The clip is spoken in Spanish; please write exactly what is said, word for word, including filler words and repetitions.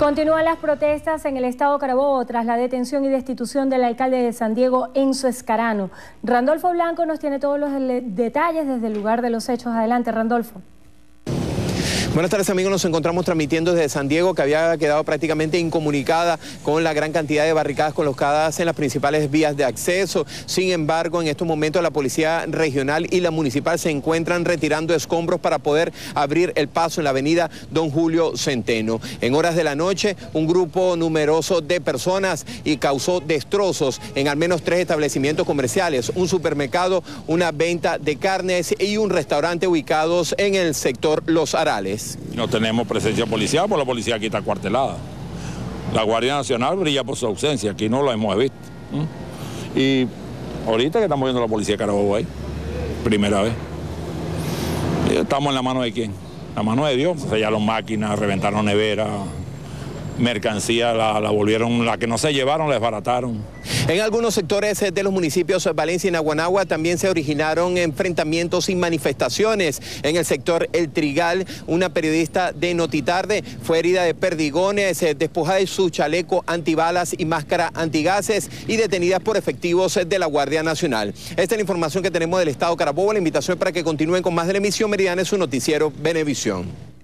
Continúan las protestas en el estado Carabobo tras la detención y destitución del alcalde de San Diego, Enzo Escarano. Randolfo Blanco nos tiene todos los detalles desde el lugar de los hechos. Adelante, Randolfo. Buenas tardes, amigos. Nos encontramos transmitiendo desde San Diego, que había quedado prácticamente incomunicada con la gran cantidad de barricadas colocadas en las principales vías de acceso. Sin embargo, en estos momentos la Policía Regional y la Municipal se encuentran retirando escombros para poder abrir el paso en la avenida Don Julio Centeno. En horas de la noche, un grupo numeroso de personas y causó destrozos en al menos tres establecimientos comerciales, un supermercado, una venta de carnes y un restaurante ubicados en el sector Los Arales. No tenemos presencia policial, porque la policía aquí está acuartelada. La Guardia Nacional brilla por su ausencia, aquí no lo hemos visto. ¿Mm? Y ahorita que estamos viendo la policía de Carabobo ahí, primera vez. Y estamos en la mano de quién, la mano de Dios. Sellaron máquinas, reventaron neveras, mercancía, la, la volvieron, la que no se llevaron, la desbarataron. En algunos sectores de los municipios Valencia y Naguanagua también se originaron enfrentamientos y manifestaciones. En el sector El Trigal, una periodista de Notitarde fue herida de perdigones, despojada de su chaleco antibalas y máscara antigases y detenida por efectivos de la Guardia Nacional. Esta es la información que tenemos del estado Carabobo. La invitación para que continúen con más de la emisión meridiana en su noticiero Venevisión.